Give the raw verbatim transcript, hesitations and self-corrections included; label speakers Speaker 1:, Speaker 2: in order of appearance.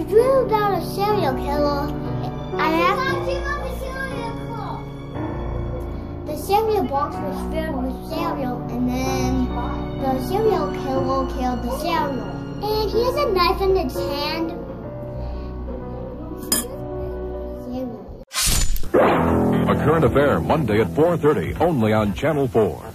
Speaker 1: a dream about a serial killer. I have the cereal box was filled with cereal, and then the serial killer killed the cereal. And he has a knife in his hand.
Speaker 2: A Current Affair, Monday at four thirty, only on Channel four.